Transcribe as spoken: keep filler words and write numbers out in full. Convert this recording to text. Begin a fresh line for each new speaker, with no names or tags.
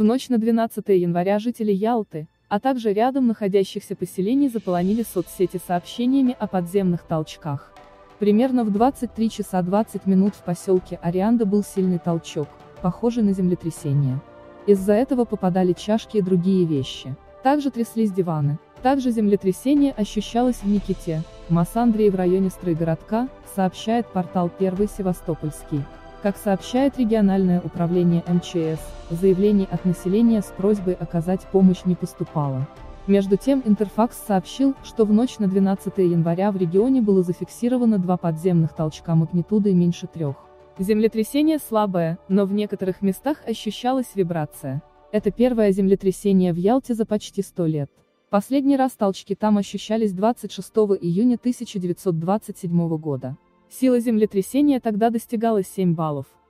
ночь на двенадцатое января жители Ялты, а также рядом находящихся поселений заполонили соцсети сообщениями о подземных толчках. Примерно в двадцать три часа двадцать минут в поселке Орианда был сильный толчок, похожий на землетрясение. Из-за этого попадали чашки и другие вещи. Также тряслись диваны. Также землетрясение ощущалось в Никите, Массандрии в районе стройгородка, сообщает портал Первый Севастопольский. Как сообщает региональное управление эм че эс, заявлений от населения с просьбой оказать помощь не поступало. Между тем Интерфакс сообщил, что в ночь на двенадцатое января в регионе было зафиксировано два подземных толчка магнитудой меньше трех. Землетрясение слабое, но в некоторых местах ощущалась вибрация. Это первое землетрясение в Ялте за почти сто лет. Последний раз толчки там ощущались двадцать шестого июня тысяча девятьсот двадцать седьмого года. Сила землетрясения тогда достигала семь баллов.